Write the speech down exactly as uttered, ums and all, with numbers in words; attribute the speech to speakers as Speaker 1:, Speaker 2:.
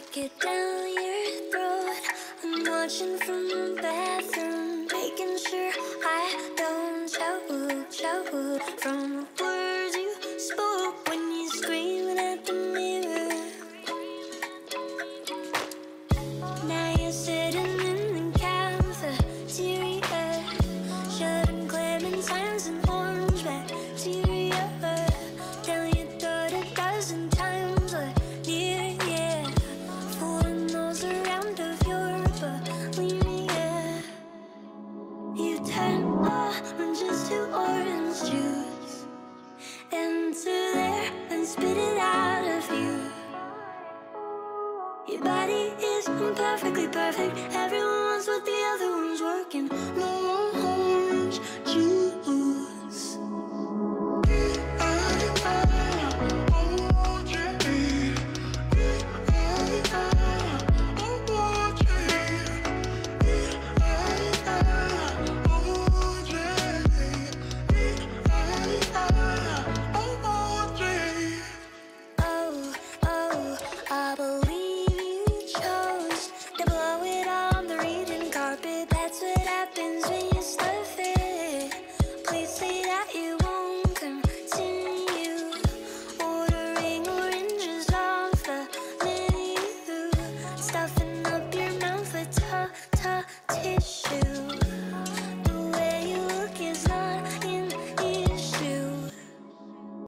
Speaker 1: it down your throat. I'm watching from the bathroom, making sure I don't choke, choke from the words you spoke when you're screaming at the mirror. Now you're sitting in the cafeteria, shoving clementines and orange bacteria down your throat a dozen times a year, yeah. Fooling those around of your bulimia. You turn oranges to orange juice into there and spit it out of you. Your body is perfectly perfect. Everyone's what the other one's working. No